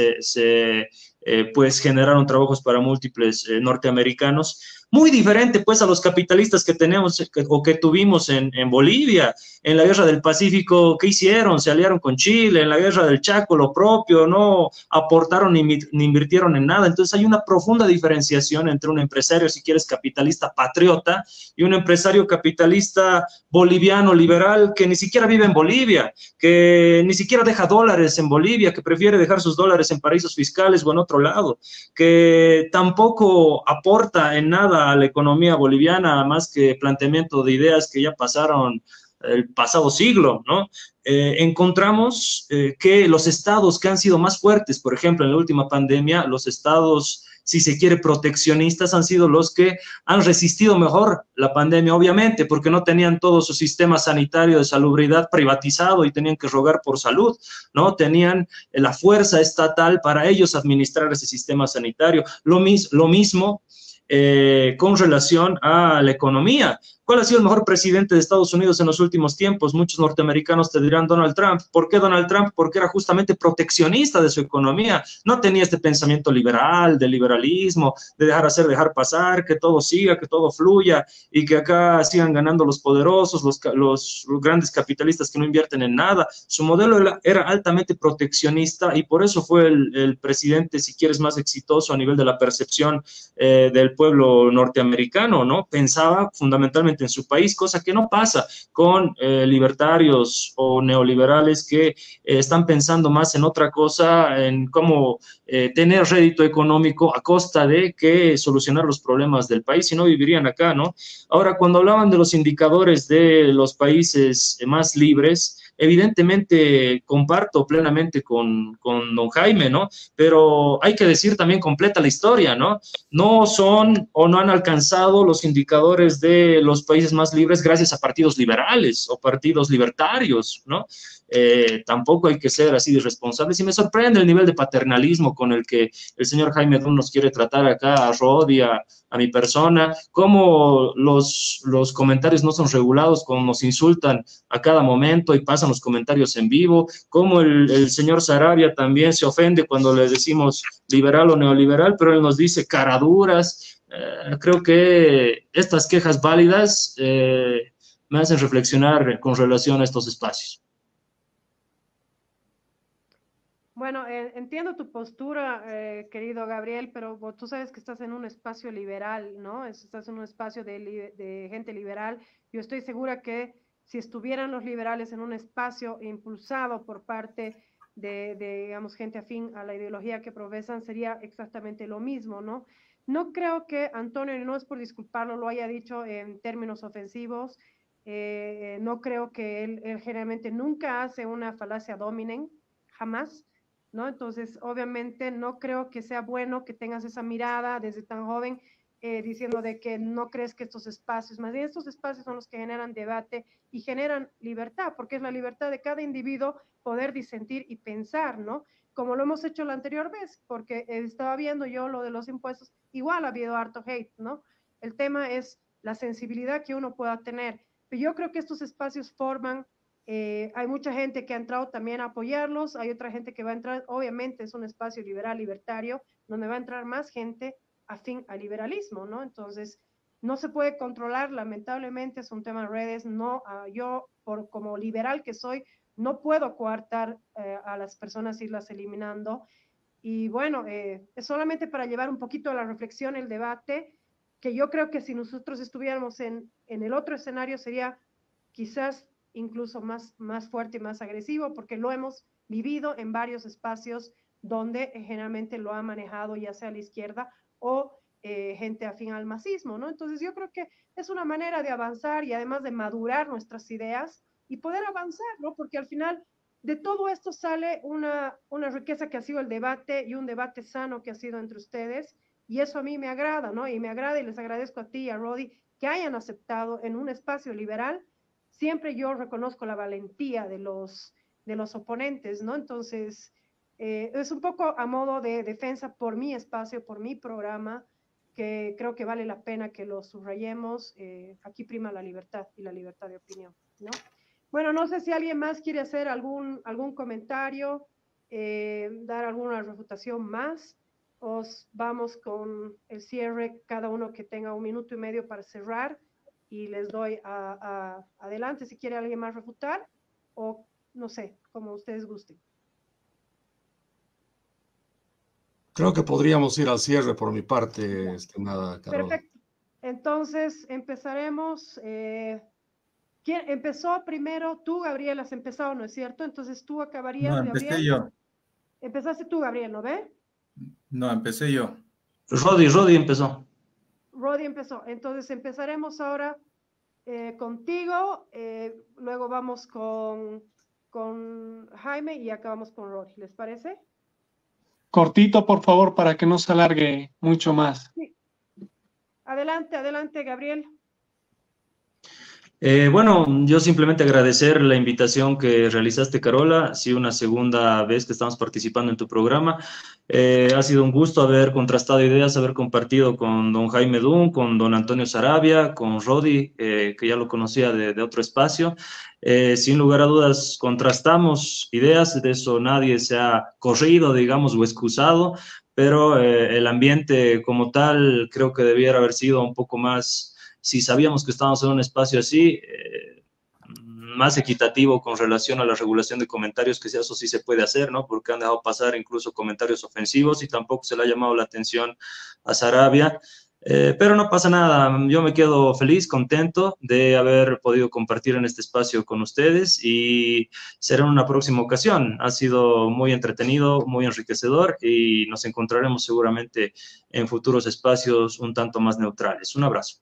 pues generaron trabajos para múltiples norteamericanos. Muy diferente pues a los capitalistas que tenemos o que tuvimos en Bolivia. En la guerra del Pacífico, ¿qué hicieron? Se aliaron con Chile. En la guerra del Chaco, lo propio, no aportaron ni invirtieron en nada. Entonces hay una profunda diferenciación entre un empresario, si quieres, capitalista patriota y un empresario capitalista boliviano liberal que ni siquiera vive en Bolivia, que ni siquiera deja dólares en Bolivia, que prefiere dejar sus dólares en paraísos fiscales o en otro lado, que tampoco aporta en nada a la economía boliviana más que planteamiento de ideas que ya pasaron el pasado siglo, ¿no? Encontramos que los estados que han sido más fuertes, por ejemplo, en la última pandemia, los estados, si se quiere, proteccionistas, han sido los que han resistido mejor la pandemia, obviamente, porque no tenían todo su sistema sanitario de salubridad privatizado y tenían que rogar por salud, ¿no? Tenían la fuerza estatal para ellos administrar ese sistema sanitario. Lo mismo con relación a la economía. ¿Cuál ha sido el mejor presidente de Estados Unidos en los últimos tiempos? Muchos norteamericanos te dirán Donald Trump. ¿Por qué Donald Trump? Porque era justamente proteccionista de su economía. No tenía este pensamiento liberal, de liberalismo, de dejar hacer, dejar pasar, que todo siga, que todo fluya y que acá sigan ganando los poderosos, los grandes capitalistas que no invierten en nada. Su modelo era altamente proteccionista y por eso fue el presidente, si quieres, más exitoso a nivel de la percepción del pueblo norteamericano, ¿no? Pensaba fundamentalmente en su país, cosa que no pasa con libertarios o neoliberales que están pensando más en otra cosa, en cómo tener rédito económico a costa de que solucionar los problemas del país, si no vivirían acá, ¿no? Ahora, cuando hablaban de los indicadores de los países más libres, evidentemente comparto plenamente con don Jaime, ¿no? Pero hay que decir también completa la historia, ¿no? No son o no han alcanzado los indicadores de los países más libres gracias a partidos liberales o partidos libertarios, ¿no? Tampoco hay que ser así de irresponsables y me sorprende el nivel de paternalismo con el que el señor Jaime Dunn nos quiere tratar acá a Rodi, a mi persona, cómo los comentarios no son regulados, cómo nos insultan a cada momento y pasan los comentarios en vivo, cómo el señor Sarabia también se ofende cuando le decimos liberal o neoliberal, pero él nos dice caraduras. Creo que estas quejas válidas me hacen reflexionar con relación a estos espacios. Bueno, entiendo tu postura, querido Gabriel, pero tú sabes que estás en un espacio liberal, ¿no? Estás en un espacio de gente liberal. Yo estoy segura que si estuvieran los liberales en un espacio impulsado por parte de digamos, gente afín a la ideología que profesan, sería exactamente lo mismo, ¿no? No creo que Antonio, no es por disculparlo, lo haya dicho en términos ofensivos. No creo que él generalmente nunca hace una falacia dominen, jamás. ¿no? Entonces, obviamente, no creo que sea bueno que tengas esa mirada desde tan joven, diciendo de que no crees que estos espacios, más bien estos espacios son los que generan debate y generan libertad, porque es la libertad de cada individuo poder disentir y pensar, ¿no? Como lo hemos hecho la anterior vez, porque estaba viendo yo lo de los impuestos, igual ha habido harto hate, ¿no? El tema es la sensibilidad que uno pueda tener. Pero yo creo que estos espacios forman, hay mucha gente que ha entrado también a apoyarlos, hay otra gente que va a entrar, obviamente es un espacio liberal, libertario, donde va a entrar más gente afín al liberalismo, ¿no? Entonces, no se puede controlar, lamentablemente es un tema de redes, no, yo como liberal que soy, no puedo coartar a las personas, irlas eliminando. Y bueno, es solamente para llevar un poquito a la reflexión, el debate, que yo creo que si nosotros estuviéramos en el otro escenario sería quizás incluso más fuerte y más agresivo, porque lo hemos vivido en varios espacios donde generalmente lo ha manejado ya sea la izquierda o gente afín al masismo, ¿no? Entonces yo creo que es una manera de avanzar y además de madurar nuestras ideas y poder avanzar, ¿no? Porque al final de todo esto sale una riqueza que ha sido el debate y un debate sano que ha sido entre ustedes, y eso a mí me agrada, ¿no? Y me agrada y les agradezco a ti y a Rodi que hayan aceptado en un espacio liberal. Siempre yo reconozco la valentía de los oponentes, ¿no? Entonces, es un poco a modo de defensa por mi espacio, por mi programa, que creo que vale la pena que lo subrayemos. Aquí prima la libertad y la libertad de opinión, ¿no? Bueno, no sé si alguien más quiere hacer algún comentario, dar alguna refutación más, o vamos con el cierre, cada uno que tenga 1 minuto y medio para cerrar, y les doy adelante si quiere alguien más refutar, o no sé, como ustedes gusten. Creo que podríamos ir al cierre por mi parte, estimada Carola. Perfecto. Entonces, empezaremos. ¿Quién empezó primero? Tú, Gabriel, has empezado, ¿no es cierto? Entonces tú acabarías, No, empecé Gabriel. yo. Empezaste tú, Gabriel, ¿no ve? No, empecé yo. Rodi empezó. Rodi empezó. Entonces empezaremos ahora contigo, luego vamos con Jaime y acabamos con Rodi. ¿Les parece? Cortito, por favor, para que no se alargue mucho más. Sí. Adelante, Gabriel. Bueno, yo simplemente agradecer la invitación que realizaste, Carola. Sí, una segunda vez que estamos participando en tu programa. Ha sido un gusto haber contrastado ideas, haber compartido con don Jaime Dun, con don Antonio Sarabia, con Rodi, que ya lo conocía de otro espacio. Sin lugar a dudas, contrastamos ideas, de eso nadie se ha corrido, digamos, o excusado, pero el ambiente como tal creo que debiera haber sido un poco más, si sabíamos que estábamos en un espacio así, más equitativo con relación a la regulación de comentarios, que eso sí se puede hacer, ¿no? Porque han dejado pasar incluso comentarios ofensivos y tampoco se le ha llamado la atención a Sarabia. Pero no pasa nada, yo me quedo feliz, contento de haber podido compartir en este espacio con ustedes y será en una próxima ocasión. Ha sido muy entretenido, muy enriquecedor y nos encontraremos seguramente en futuros espacios un tanto más neutrales. Un abrazo.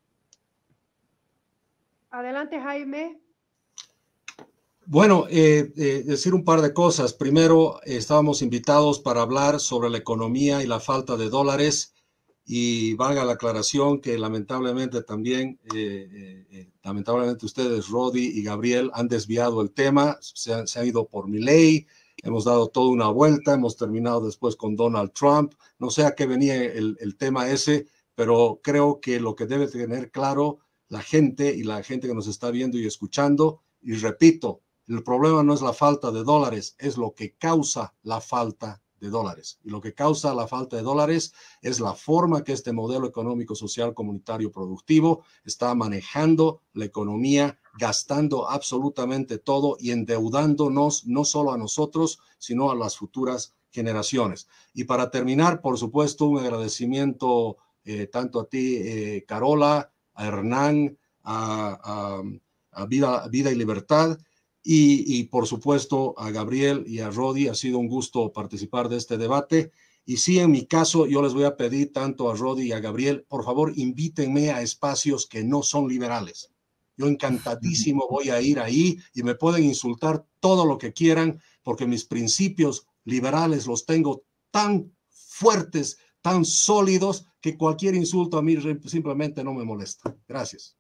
Adelante, Jaime. Bueno, decir un par de cosas. Primero, estábamos invitados para hablar sobre la economía y la falta de dólares, y valga la aclaración que lamentablemente también, lamentablemente ustedes, Rodi y Gabriel, han desviado el tema, se han ido por Milei, hemos dado toda una vuelta, hemos terminado después con Donald Trump, no sé a qué venía el tema ese, pero creo que lo que debe tener claro la gente y la gente que nos está viendo y escuchando, y repito, el problema no es la falta de dólares, es lo que causa la falta de dólares. Y lo que causa la falta de dólares es la forma que este modelo económico, social, comunitario, productivo está manejando la economía, gastando absolutamente todo y endeudándonos no solo a nosotros, sino a las futuras generaciones. Y para terminar, por supuesto, un agradecimiento tanto a ti, Carola, a Hernán, a Vida y Libertad, y por supuesto a Gabriel y a Rodi. Ha sido un gusto participar de este debate. Y sí, en mi caso, yo les voy a pedir tanto a Rodi y a Gabriel, por favor, invítenme a espacios que no son liberales. Yo encantadísimo voy a ir ahí y me pueden insultar todo lo que quieran, porque mis principios liberales los tengo tan fuertes, tan sólidos, que cualquier insulto a mí simplemente no me molesta. Gracias.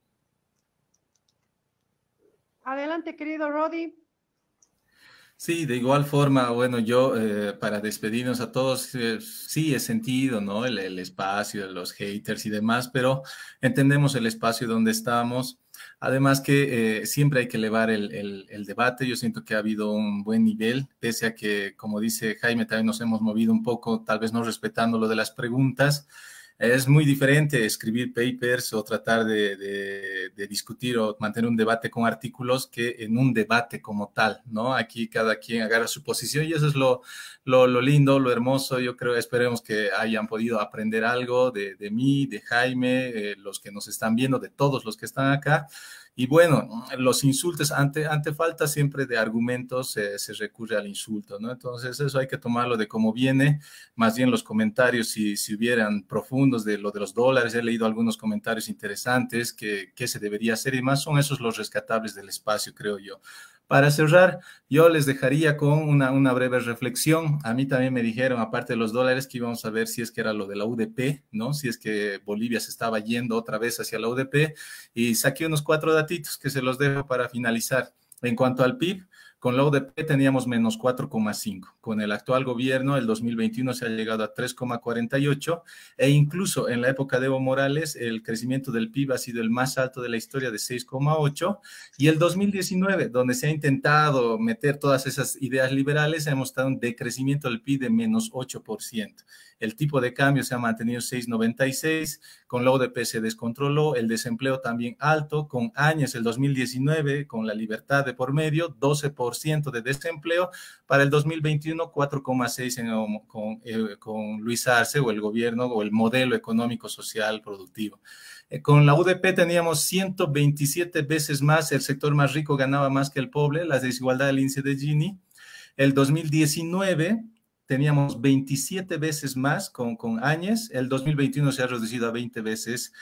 Adelante, querido Rodi. Sí, de igual forma, bueno, yo para despedirnos a todos, sí he sentido, ¿no? El espacio de los haters y demás, pero entendemos el espacio donde estamos. Además que siempre hay que elevar el debate. Yo siento que ha habido un buen nivel, pese a que, como dice Jaime, también nos hemos movido un poco, tal vez no respetando lo de las preguntas. Es muy diferente escribir papers o tratar de discutir o mantener un debate con artículos que en un debate como tal, ¿no? Aquí cada quien agarra su posición y eso es lo lindo, lo hermoso. Yo creo, esperemos que hayan podido aprender algo de mí, de Jaime, los que nos están viendo, de todos los que están acá. Y bueno, los insultos, ante falta siempre de argumentos, se recurre al insulto, ¿no? Entonces eso hay que tomarlo de cómo viene. Más bien los comentarios, si hubieran profundos de lo de los dólares, he leído algunos comentarios interesantes que se debería hacer y más son esos los rescatables del espacio, creo yo. Para cerrar, yo les dejaría con una breve reflexión. A mí también me dijeron, aparte de los dólares, que íbamos a ver si es que era lo de la UDP, ¿no? Si es que Bolivia se estaba yendo otra vez hacia la UDP, y saqué unos 4 datitos que se los dejo para finalizar. En cuanto al PIB, con la UDP teníamos menos 4,5. Con el actual gobierno, el 2021 se ha llegado a 3,48 e incluso en la época de Evo Morales, el crecimiento del PIB ha sido el más alto de la historia de 6,8 y el 2019, donde se ha intentado meter todas esas ideas liberales, hemos estado en decrecimiento del PIB de menos 8%. El tipo de cambio se ha mantenido 6,96, con la UDP se descontroló, el desempleo también alto, con Áñez el 2019, con la libertad de por medio, 12% de desempleo, para el 2021 4,6 con Luis Arce o el gobierno o el modelo económico social productivo. Con la UDP teníamos 127 veces más, el sector más rico ganaba más que el pobre, la desigualdad del índice de Gini. El 2019 teníamos 27 veces más con Áñez, el 2021 se ha reducido a 20 veces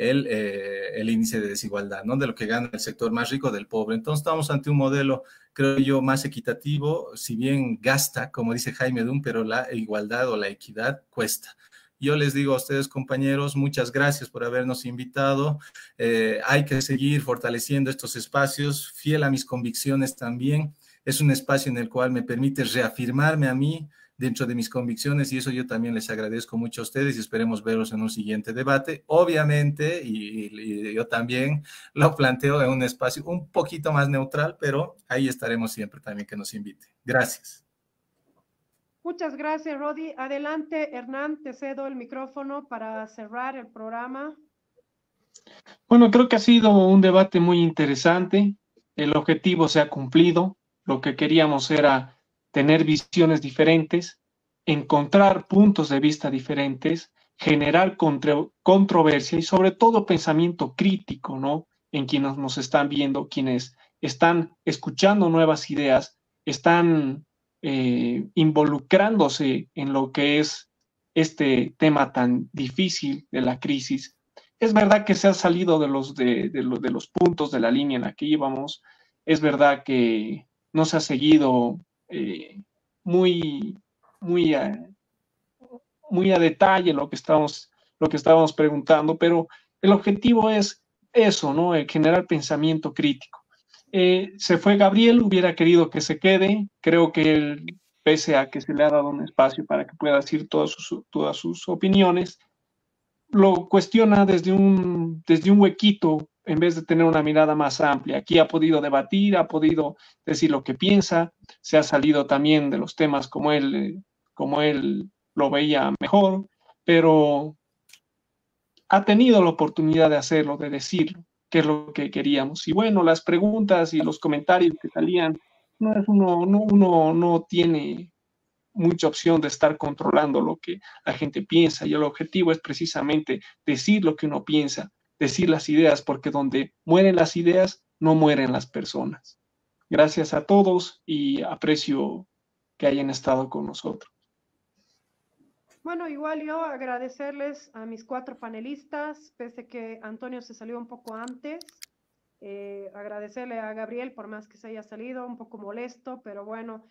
el índice de desigualdad, ¿no? De lo que gana el sector más rico del pobre. Entonces estamos ante un modelo, creo yo, más equitativo, si bien gasta, como dice Jaime Dunn, pero la igualdad o la equidad cuesta. Yo les digo a ustedes, compañeros, muchas gracias por habernos invitado. Hay que seguir fortaleciendo estos espacios, fiel a mis convicciones también. Es un espacio en el cual me permite reafirmarme a mí dentro de mis convicciones y eso yo también les agradezco mucho a ustedes y esperemos verlos en un siguiente debate. Obviamente, y yo también lo planteo en un espacio un poquito más neutral, pero ahí estaremos siempre también que nos invite. Gracias. Muchas gracias, Rodi. Adelante, Hernán, te cedo el micrófono para cerrar el programa. Bueno, creo que ha sido un debate muy interesante. El objetivo se ha cumplido. Lo que queríamos era tener visiones diferentes, encontrar puntos de vista diferentes, generar controversia y sobre todo pensamiento crítico, ¿no? En quienes nos están viendo, quienes están escuchando nuevas ideas, están involucrándose en lo que es este tema tan difícil de la crisis. Es verdad que se ha salido de los puntos de la línea en la que íbamos. Es verdad que no se ha seguido muy a detalle lo que estábamos preguntando, pero el objetivo es eso, ¿no? Generar pensamiento crítico. Se fue Gabriel, hubiera querido que se quede. Creo que él, pese a que se le ha dado un espacio para que pueda decir todas sus opiniones, lo cuestiona desde un huequito en vez de tener una mirada más amplia. Aquí ha podido debatir, ha podido decir lo que piensa, se ha salido también de los temas como él lo veía mejor, pero ha tenido la oportunidad de hacerlo, de decirlo, que es lo que queríamos. Y bueno, las preguntas y los comentarios que salían, uno no tiene mucha opción de estar controlando lo que la gente piensa y el objetivo es precisamente decir lo que uno piensa, decir las ideas, porque donde mueren las ideas, no mueren las personas. Gracias a todos y aprecio que hayan estado con nosotros. Bueno, igual yo agradecerles a mis 4 panelistas, pese que Antonio se salió un poco antes. Agradecerle a Gabriel por más que se haya salido, un poco molesto, pero bueno,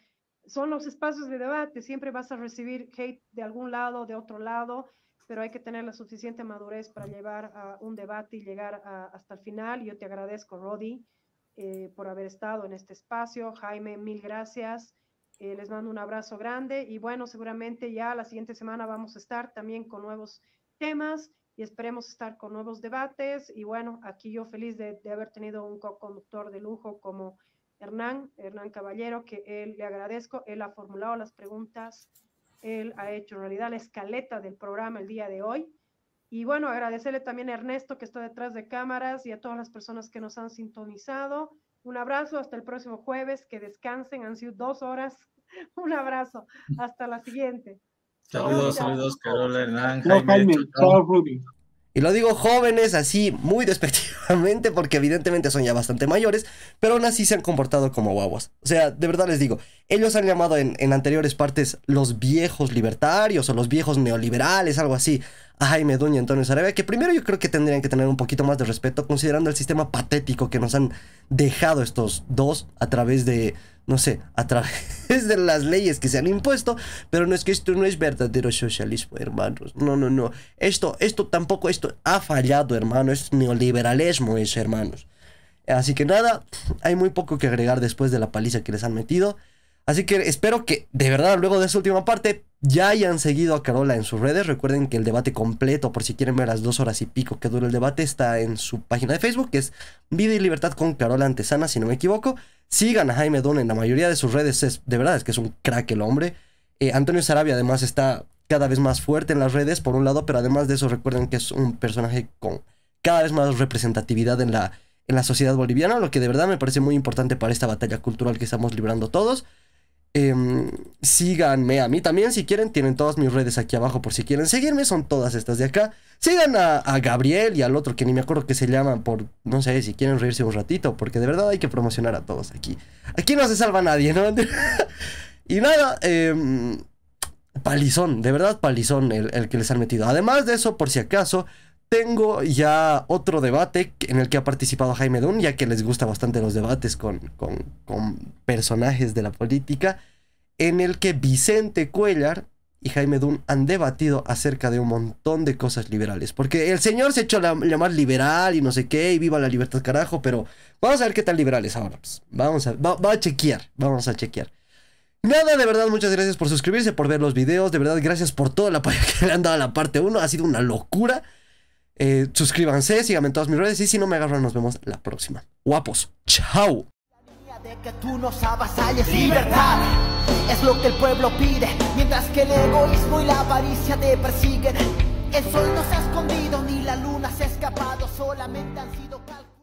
son los espacios de debate, siempre vas a recibir hate de algún lado, de otro lado, pero hay que tener la suficiente madurez para llevar a un debate y llegar hasta el final. Yo te agradezco, Rodi, por haber estado en este espacio. Jaime, mil gracias. Les mando un abrazo grande y bueno, seguramente ya la siguiente semana vamos a estar también con nuevos temas y esperemos estar con nuevos debates. Y bueno, aquí yo feliz de haber tenido un co-conductor de lujo como Hernán Caballero, que él le agradezco, él ha formulado las preguntas, él ha hecho en realidad la escaleta del programa el día de hoy. Y bueno, agradecerle también a Ernesto, que está detrás de cámaras, y a todas las personas que nos han sintonizado. Un abrazo, hasta el próximo jueves, que descansen, han sido 2 horas. Un abrazo, hasta la siguiente. Saludos, Carola, Hernán, Jaime. Chao, Rudy. Y lo digo jóvenes así muy despectivamente porque evidentemente son ya bastante mayores, pero aún así se han comportado como guaguas. O sea, de verdad les digo, ellos han llamado en anteriores partes los viejos libertarios o los viejos neoliberales, algo así, a Jaime Dunn y Antonio Sarabia, que primero yo creo que tendrían que tener un poquito más de respeto considerando el sistema patético que nos han dejado estos dos a través de, no sé, a través de las leyes que se han impuesto. Pero no es que esto no es verdadero socialismo, hermanos. No. Esto tampoco, esto ha fallado, hermano. Es neoliberalismo eso, hermanos. Así que nada, hay muy poco que agregar después de la paliza que les han metido. Así que espero que, de verdad, luego de esa última parte, ya hayan seguido a Carola en sus redes. Recuerden que el debate completo, por si quieren ver las 2 horas y pico que dura el debate, está en su página de Facebook, que es Vida y Libertad con Carola Antesana, si no me equivoco. Sigan a Jaime Dunn en la mayoría de sus redes, de verdad es que es un crack el hombre. Antonio Sarabia además está cada vez más fuerte en las redes, por un lado, pero además de eso recuerden que es un personaje con cada vez más representatividad en la sociedad boliviana, lo que de verdad me parece muy importante para esta batalla cultural que estamos librando todos. Síganme a mí también si quieren, tienen todas mis redes aquí abajo por si quieren seguirme, son todas estas de acá. Sigan a Gabriel y al otro que ni me acuerdo que se llama, por no sé, si quieren reírse un ratito, porque de verdad hay que promocionar a todos aquí. Aquí no se salva nadie, ¿no? Y nada, palizón, de verdad palizón el que les han metido. Además de eso, por si acaso, tengo ya otro debate en el que ha participado Jaime Dunn, ya que les gusta bastante los debates con personajes de la política, en el que Vicente Cuellar y Jaime Dunn han debatido acerca de un montón de cosas liberales. Porque el señor se echó a llamar liberal y no sé qué, y viva la libertad carajo, pero vamos a ver qué tal liberales ahora. Pues. Vamos a chequear. Nada, de verdad, muchas gracias por suscribirse, por ver los videos, de verdad, gracias por todo el apoyo que le han dado a la parte 1, ha sido una locura. Suscríbanse, síganme en todas mis redes y si no me agarran nos vemos la próxima. Guapos, chao. De que tú nos avasalles, libertad es lo que el pueblo pide, mientras que el egoísmo y la avaricia te persiguen. El sol no se ha escondido ni la luna se ha escapado, solamente han sido cálculos.